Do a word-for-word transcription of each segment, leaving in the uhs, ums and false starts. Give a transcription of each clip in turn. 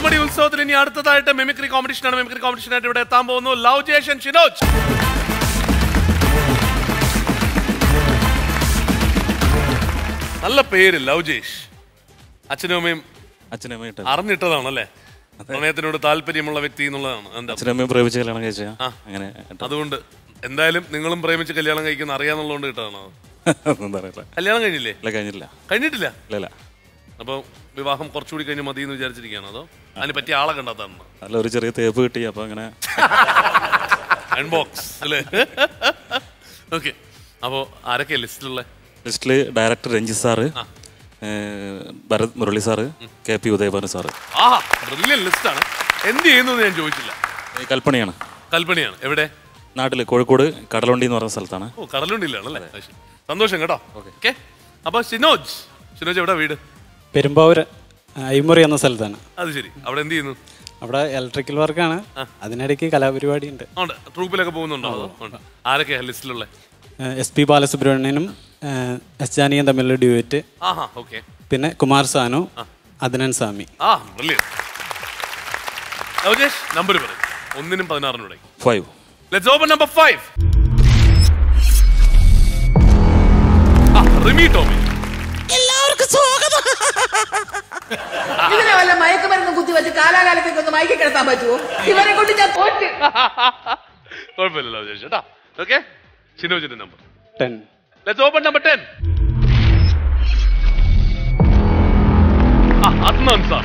Comedy ഉത്സവത്തിന് ഇനി അടുത്തതായിട്ട് മിമിക്രി കോമ്പറ്റീഷനാണ്. മിമിക്രി കോമ്പറ്റീഷനായിട്ട് ഇവിടെ എത്താൻ പോകുന്നു ലവ്ജേഷ് ആൻഡ് ഷിനോജ്. നല്ല പേര് ലവ്ജേഷ്. അച്ഛനും അമ്മയും അച്ഛനും അമ്മയും അറിഞ്ഞിട്ടതാണല്ലേ? പ്രണയത്തിനോട് താല്പര്യമുള്ള വ്യക്തി എന്നുള്ളതാണ്. അച്ഛനും അമ്മയും പ്രേമിച്ച് കല്യാണം കഴിച്ചാ അങ്ങനെ. അതുകൊണ്ട് എന്തായാലും നിങ്ങളും പ്രേമിച്ച് കല്യാണം കഴിക്കുന്ന അറിയാന്നുള്ളതുകൊണ്ട് കിട്ടതാണോ? കല്യാണം കഴിഞ്ഞില്ലേ? കഴിഞ്ഞില്ല. കഴിഞ്ഞിട്ടില്ല? ഇല്ല. അപ്പൊ വിവാഹം കുറച്ചുകൂടി കഴിഞ്ഞ് മതി എന്ന് വിചാരിച്ചിരിക്കുകയാണോ അതോ അതിന് പറ്റിയ ആളെ കണ്ടെത്താണോ? അല്ല, ഒരു ചെറിയ തേപ്പ് കിട്ടി, അപ്പൊ അങ്ങനെ അൺബോക്സ് അല്ലേ? ഓക്കെ. അപ്പോ ആരൊക്കെയാ ലിസ്റ്റിലുള്ള? ലിസ്റ്റില് director Ranjith sir, Bharath Murali sir, K P Udayabhanu sir. ആ ബ്രില്യൻ ലിസ്റ്റാണ്. എന്ത് ചെയ്യുന്നു ഞാൻ ചോദിച്ചില്ല. കൽപ്പണിയാണ്. കൽപ്പണിയാണ്. എവിടെ? നാട്ടില് കോഴിക്കോട് കടലുണ്ടി എന്ന് പറഞ്ഞ സ്ഥലത്താണ്. ഓ, കടലുണ്ടിയിലാണല്ലേ? സന്തോഷം കേട്ടോ. ഓക്കെ. അപ്പൊ ഷിനോജ് ഷിനോജ് എവിടെ വീട്? പെരുമ്പാവൂര് ഐമുറി എന്ന സ്ഥലത്താണ്. അത് ശരി. അവിടെ എന്ത് ചെയ്യുന്നു? അവിടെ ഇലക്ട്രിക്കൽ വർക്കാണ്. അതിനിടയ്ക്ക് കലാപരിപാടി ഉണ്ട്. ട്രൂപ്പിലൊക്കെ പോകുന്നുണ്ടോ? ആരൊക്കെയാ ലിസ്റ്റിലുള്ള? എസ് പി ബാലസുബ്രഹ്മണ്യനും എസ് ജാനിയും തമ്മിലുള്ള ഡ്യൂറ്റ്. പിന്നെ കുമാർ സാനു, അദ്നൻ സാമി. നമ്പർ പറയും. ഒന്നിനും പതിനാറിനൂടെ. Five. Let's open number five. Rimi Tomy. എല്ലാവർക്കും സ്വാഗതം. ഇതിനെ വല്ല മയക്കുമരുന്ന് കുത്തി വെച്ച് കാലാകാലത്തേക്ക് ഒന്ന് മയക്കി കിടത്താൻ പറ്റുമോ? ഇവരെ കൊണ്ട് ഞാൻ തോറ്റ്. കുഴപ്പമില്ലല്ലോ ചേട്ടാ. ഓക്കെ. ഷിനോജിന്റെ number ten. Let's open number ten. Adnan sir.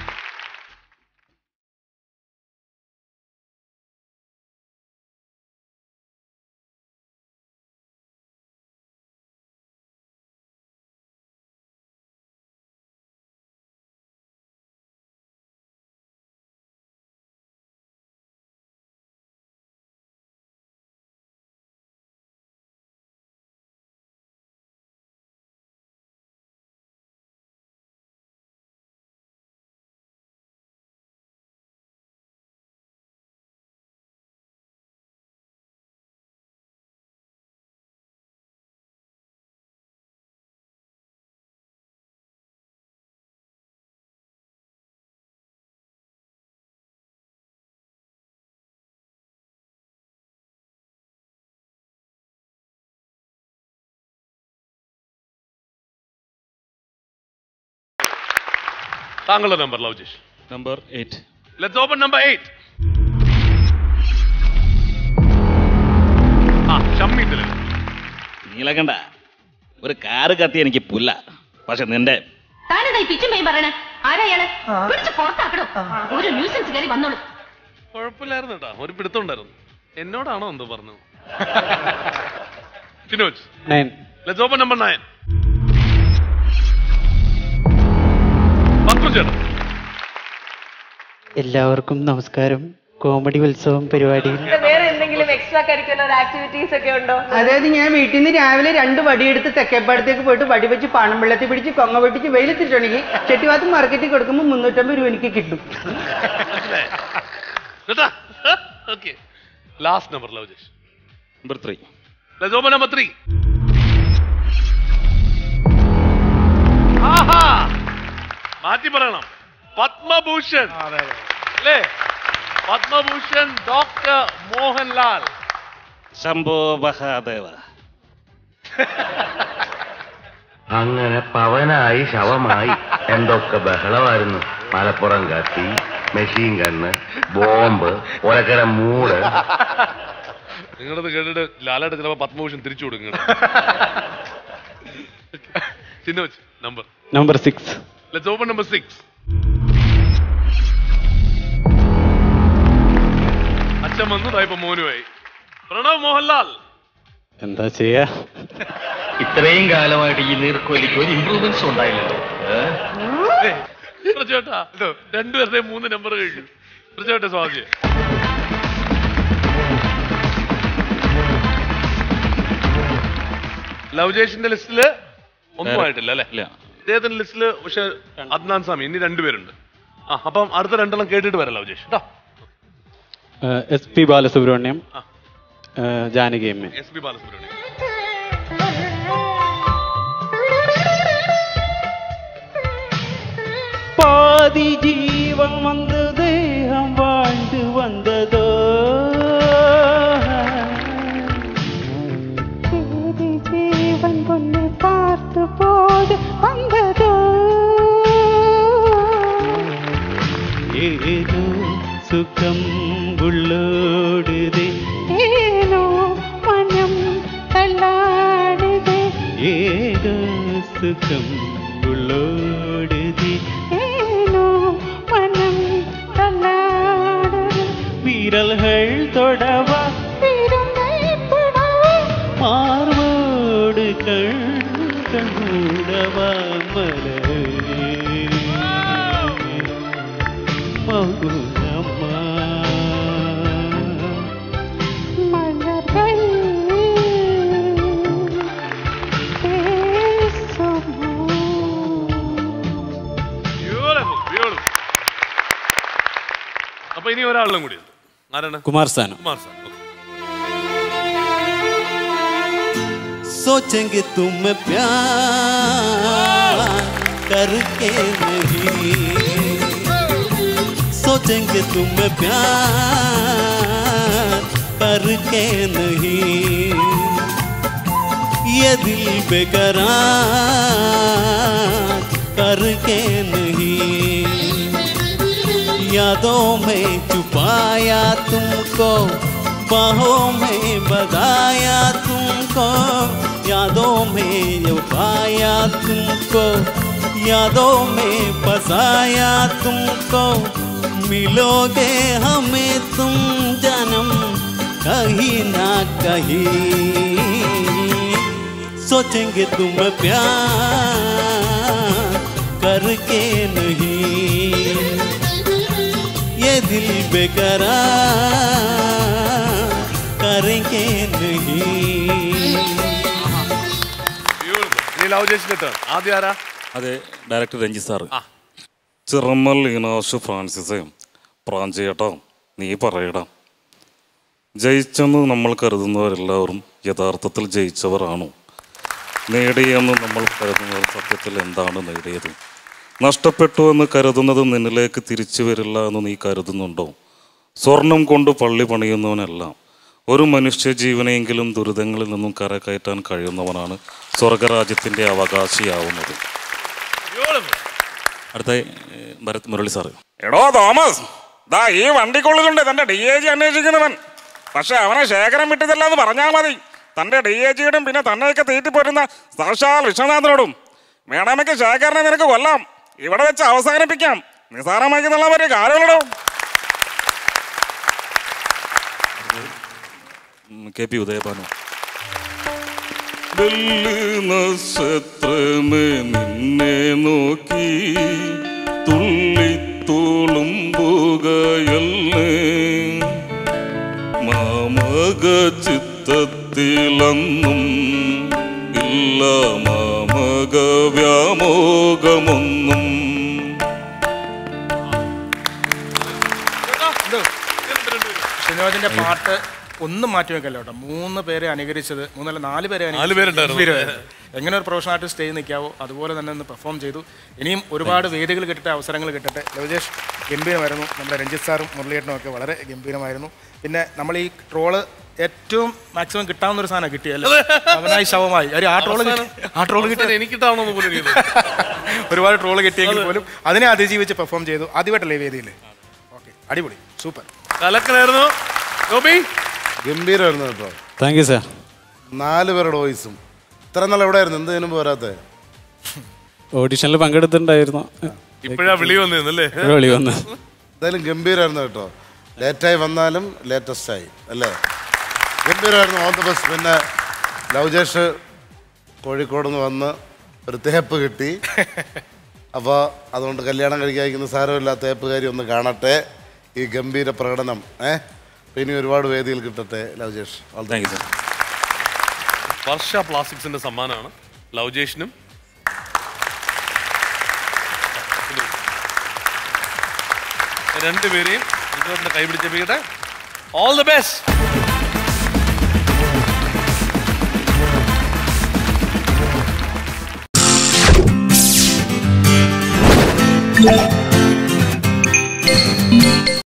താങ്കളുടെ number Lovejesh. Number eight. Let's open number eight. ആ ഷമ്മി തിലകൻ. നീലകണ്ഠ, ഒരു കാറ് കത്തി എനിക്ക് പുല്ല. പക്ഷെ നിന്റെ കുഴപ്പമില്ലായിരുന്നു കേട്ടോ. ഒരു പിടുത്തം ഉണ്ടായിരുന്നു. എന്നോടാണോ എന്തോ പറഞ്ഞു? Shinoj. Nine. Let's open number nine. എല്ലാവർക്കും നമസ്കാരം. കോമഡി ഉത്സവം പരിപാടിയിൽ വേറെ എന്തെങ്കിലും എക്സ്ട്രാ കരിക്കുലർ ആക്ടിവിറ്റീസ് ഒക്കെ ഉണ്ടോ? അതായത് ഞാൻ വീട്ടിൽ നിന്ന് രാവിലെ രണ്ട് വടിയെടുത്ത് തെക്കേപ്പാടത്തേക്ക് പോയിട്ട് വടി വെച്ച് പണം വെള്ളത്തിൽ പിടിച്ച് കൊങ്ങ വെട്ടിച്ച് വെയിലത്തിട്ടുണ്ടെങ്കിൽ ചെട്ടിവാത്ത് മാർക്കറ്റിൽ കൊടുക്കുമ്പോൾ മുന്നൂറ്റമ്പത് രൂപ എനിക്ക് കിട്ടും. Last number Lovejesh. Number three. Let's open number three. മാറ്റി പറയണം. പത്മഭൂഷൺ അല്ലേ? പത്മഭൂഷൺ ഡോക്ടർ മോഹൻലാൽ. ശംഭോ മഹാദേവ. അങ്ങനെ പവനായി ശവമായി എന്തൊക്കെ ബഹളമായിരുന്നു. മലപ്പുറം കത്തി, മെഷീൻ ഗണ്ണ്, ബോംബ്, ഒരക്കര മൂട്. നിങ്ങളത് കേട്ടിട്ട് ലാലായിട്ട് ചിലപ്പോ പത്മഭൂഷൺ തിരിച്ചു കൊടുക്കും. Number number six. Let's open number six. അച്ഛൻ വന്നു, ഇപ്പൊ മോനുമായി. പ്രണവ് മോഹൻലാൽ. എന്താ ചെയ്യാ? ഇത്രയും കാലമായിട്ട് ഈ നീർക്കോലിക്ക് ഒരു ഇംപ്രൂവ്മെന്റ്സ് ഉണ്ടായില്ലല്ലോ. ചേട്ടാ രണ്ടുപേരുടെ മൂന്ന് നമ്പർ കഴിഞ്ഞു. ചേട്ടാ സ്വാഗതം. ലവ്ജേഷിന്റെ ലിസ്റ്റില് ഒന്നും ആയിട്ടില്ല അല്ലെ? ഇദ്ദേഹത്തിന്റെ ലിസ്റ്റില് പക്ഷെ അദ്നാൻ സാമി. ഇനി രണ്ടുപേരുണ്ട്. ആ അപ്പം അടുത്ത രണ്ടെണ്ണം കേട്ടിട്ട് വരാം ലവ്ജേഷ് കേട്ടോ. എസ് പി ബാലസുബ്രഹ്മണ്യം, ജാനകി അമ്മ. S P Balasubrahmanyam. പാ பாதி ஜீவன் வந்து தேகம் வாழ்ந்து வந்ததோ பாதி ஜீவன் பொண்ணு பார்த்து போது வந்ததோ ஏதோ சுகம் உள்ளோடுதே ஏனோ மனம் தள்ளாடுதே ஏதோ சுகம் உள்ளோடுதே ஏனோ மனம் தள்ளாடுதே விரல்கள் தொடவா மார்போடு கண் கண்மூடவா மலரே மௌனம்மா மலர்கள் பேசுமோ. Beautiful, beautiful. അപ്പൊ ഇനി ഒരാളും കൂടി ഉണ്ട്. ആരാണ്? കുമാർ സാനു. കുമാർ സാനു. सोचेंगे तुम प्यार करके नहीं सोचेंगे तुम प्यार करके नहीं ये दिल बेकरार करके नहीं यादों में छुपाया तुमको बाहों में बधाया तुमको यादों में जो पाया तुमको यादों में फसाया तुमको मिलोगे हमें तुम जन्म कहीं ना कहीं सोचेंगे तुम प्यार करके नहीं ये दिल बेकरार करेंगे नहीं ആദ്യം ആരാ? അതെ, director Ranjith sir. Chirammal Eenashu Francis പ്രാഞ്ചേട്ടാ, നീ പറയടാ, ജയിച്ചെന്ന് നമ്മൾ കരുതുന്നവരെല്ലാവരും യഥാർത്ഥത്തിൽ ജയിച്ചവരാണോ? നേടിയെന്ന് നമ്മൾ കരുതുന്നവർ സത്യത്തിൽ എന്താണ് നേടിയത്? നഷ്ടപ്പെട്ടു എന്ന് കരുതുന്നത് നിന്നിലേക്ക് തിരിച്ചു വരില്ല എന്ന് നീ കരുതുന്നുണ്ടോ? സ്വർണം കൊണ്ട് പള്ളി പണിയുന്നവനല്ല, ഒരു മനുഷ്യ ജീവനെയെങ്കിലും ദുരിതങ്ങളിൽ നിന്നും കരകയറ്റാൻ കഴിയുന്നവനാണ് സ്വർഗരാജ്യത്തിൻ്റെ അവകാശിയാവുന്നത്. അടുത്ത ഭരത് മുരളി സാറ്. എടോ തോമസ്, ദാ ഈ വണ്ടിക്കുള്ളിലുണ്ട് തന്റെ ഡി എ ജി അന്വേഷിക്കുന്നവൻ. പക്ഷെ അവനെ ശേഖരം വിട്ടതല്ല എന്ന് പറഞ്ഞാൽ മതി. തന്റെ ഡി എ ജിയോടും പിന്നെ തന്നെയൊക്കെ തീറ്റിപ്പോരുന്ന സാക്ഷാൽ വിശ്വനാഥനോടും. വേണമെങ്കിൽ ശേഖരനെ നിനക്ക് കൊല്ലാം, ഇവിടെ വെച്ച് അവസാനിപ്പിക്കാം. നിസാരമാക്കുന്നുള്ള ഒരു കാര്യമുള്ളൂ. K P Udayabhanu. നക്ഷത്രമേ നിന്നെ നോക്കി തുള്ളിത്തുളുമ്പുകയല്ലേ മാമക ചിത്തത്തിലന്നും ഇല്ല മാമക വ്യാമോകമൊന്നും. ഷിനോജിന്റെ പാട്ട് ഒന്നും മാറ്റി വെക്കല്ലോ കേട്ടോ. മൂന്ന് പേരെ അനുകരിച്ചത്, മൂന്നല്ല നാല് പേരെ എങ്ങനെ ഒരു പ്രൊഫഷണൽ ആർട്ടിസ്റ്റ് സ്റ്റേജ് നിൽക്കാവോ അതുപോലെ തന്നെ ഒന്ന് പെർഫോം ചെയ്തു. ഇനിയും ഒരുപാട് വേദികൾ കിട്ടട്ടെ, അവസരങ്ങൾ കിട്ടട്ടെ. ലവജേഷ് ഗംഭീരമായിരുന്നു. നമ്മുടെ രഞ്ജിത്ത് സാറും മുരളിയേട്ടനും ഒക്കെ വളരെ ഗംഭീരമായിരുന്നു. പിന്നെ നമ്മൾ ഈ ട്രോള് ഏറ്റവും മാക്സിമം കിട്ടാവുന്ന ഒരു സാധനം കിട്ടിയല്ലേ, അവനായി ശവമായി. ആ ട്രോള് ആ ട്രോള് കിട്ടി എനിക്ക് കിട്ടാവുന്ന ഒരുപാട് ട്രോള് കിട്ടിയെങ്കിൽ പോലും അതിനെ അതിജീവിച്ച് പെർഫോം ചെയ്തു. ആദ്യമായിട്ടല്ലേ വേദിയിൽ? ഓക്കെ, അടിപൊളി, സൂപ്പർ, കലക്കനായിരുന്നു. ഗംഭീരമായിരുന്നു കേട്ടോ. Thank you sir. നാല് പേരുടെ വോയിസും ഇത്ര നാൾ എവിടെ ആയിരുന്നു? എന്തിനും പോരാത്തെ? ഓഡിഷനിൽ പങ്കെടുത്തിട്ടുണ്ടായിരുന്നു. ഇപ്പോഴാ വിളി വന്നല്ലേ? വിളി വന്ന് എന്തായാലും ഗംഭീരമായിരുന്നു കേട്ടോ. ലേറ്റായി വന്നാലും ലേറ്റസ്റ്റ് ആയി അല്ലേ? ഗംഭീരമായിരുന്നു. All the best. പിന്നെ ലവജേഷ് കോഴിക്കോട് നിന്ന് വന്ന് ഒരു തേപ്പ് കിട്ടി. അപ്പോൾ അതുകൊണ്ട് കല്യാണം കഴിക്കാതിരിക്കുന്ന സാരമില്ല, തേപ്പുകാരി ഒന്ന് കാണട്ടെ ഈ ഗംഭീര പ്രകടനം. ഏഹ് ഇനി ഒരുപാട് വേദികൾ കിട്ടട്ടെ Lovejesh. Thank you sir. Varsha പ്ലാസ്റ്റിക്സിന്റെ സമ്മാനമാണ് ലവജേഷിനും രണ്ടുപേരെയും കൈപിടിച്ചേപ്പിക്കട്ടെ. All the best.